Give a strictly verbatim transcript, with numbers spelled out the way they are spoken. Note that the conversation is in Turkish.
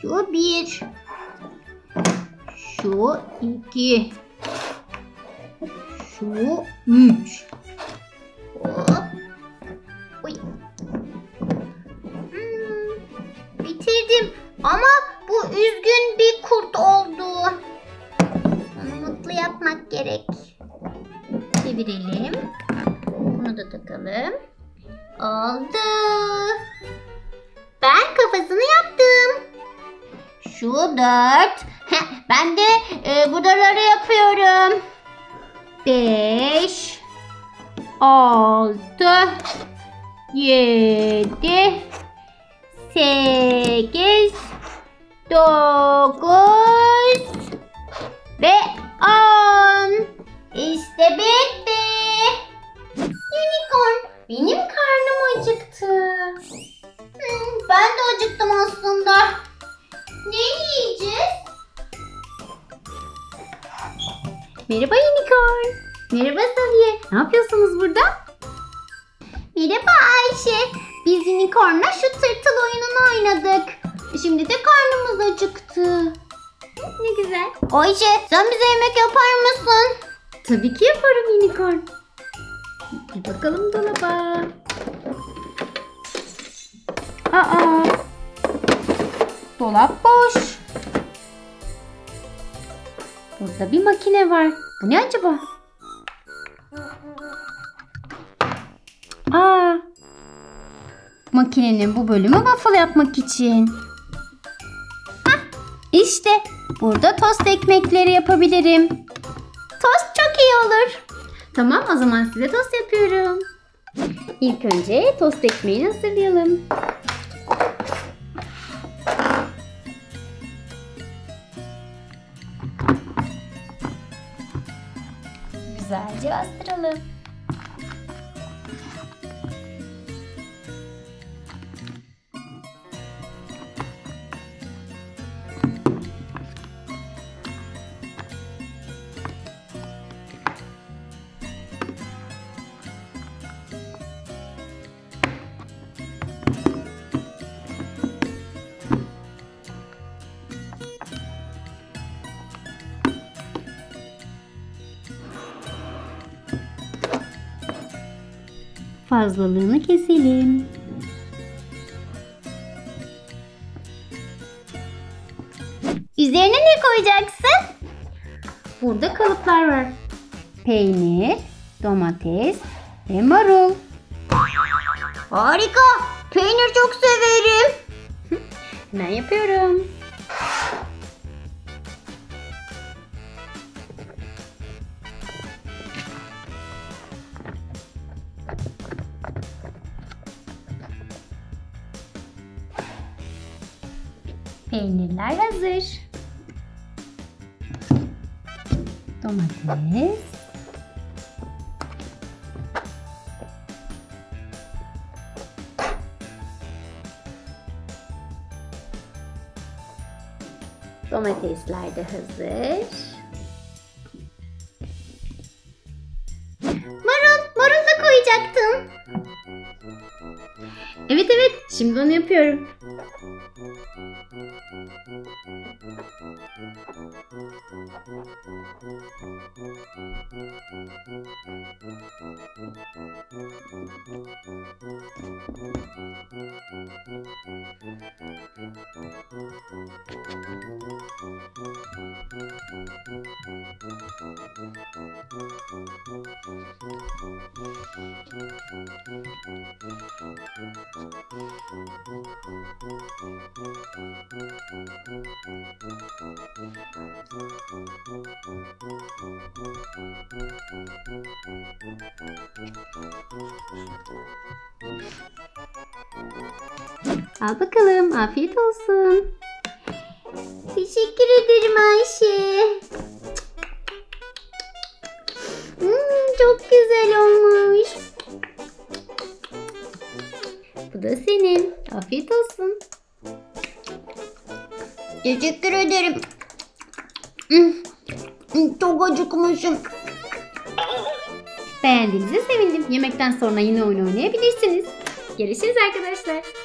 Şu bir. Şu iki. Şu üç. Hop. Uy. Hmm, bitirdim. Ama bu üzgün bir kurt oldu. Onu mutlu yapmak gerek. Çevirelim. Bunu da takalım. Oldu. Ben kafasını yaptım. Şu dört. Ben de e, buraları yapıyorum. Beş. Altı. Yedi. Sekiz. Dokuz. Ve on. İşte bitti. Unicorn, benim karnım acıktı. Hmm, ben de acıktım aslında. Ne yiyeceğiz? Merhaba Unicorn. Merhaba Safiye. Ne yapıyorsunuz burada? Merhaba Ayşe. Biz Unicorn'la şu tırtıl oyununu oynadık. Şimdi de karnımız acıktı. Ne güzel. Ayşe, sen bize yemek yapar mısın? Tabii ki yaparım Unicorn. Bir bakalım dolaba. Aa, dolap boş. Burada bir makine var. Bu ne acaba? Aa, makinenin bu bölümü waffle yapmak için. Hah, işte burada tost ekmekleri yapabilirim. Tost çok iyi olur. Tamam, o zaman size tost yapıyorum. İlk önce tost ekmeğini hazırlayalım. Güzelce bastıralım. Fazlalığını keselim. Üzerine ne koyacaksın? Burada kalıplar var. Peynir, domates ve marul. Harika! Peynir çok severim. Hemen yapıyorum. Peynirler hazır. Domates. Domatesler de hazır. Marul, marul da koyacaktım. Evet evet, şimdi onu yapıyorum. Al bakalım, afiyet olsun. Teşekkür ederim Ayşe. Hmm, çok güzel olmuş. Bu da senin. Afiyet olsun. Teşekkür ederim. Çok acıkmışım. Beğendiğinize sevindim. Yemekten sonra yine oyun oynayabilirsiniz. Görüşürüz arkadaşlar.